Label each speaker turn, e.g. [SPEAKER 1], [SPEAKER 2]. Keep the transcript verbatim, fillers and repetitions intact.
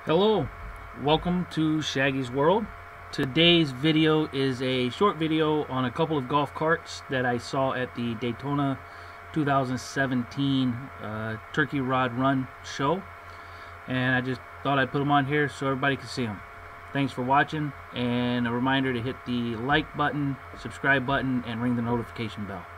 [SPEAKER 1] Hello, welcome to Shaggy's World. Today's video is a short video on a couple of golf carts that I saw at the Daytona two thousand seventeen uh, Turkey Rod Run show, and I just thought I'd put them on here so everybody can see them. Thanks for watching, and a reminder to hit the like button, subscribe button, and ring the notification bell.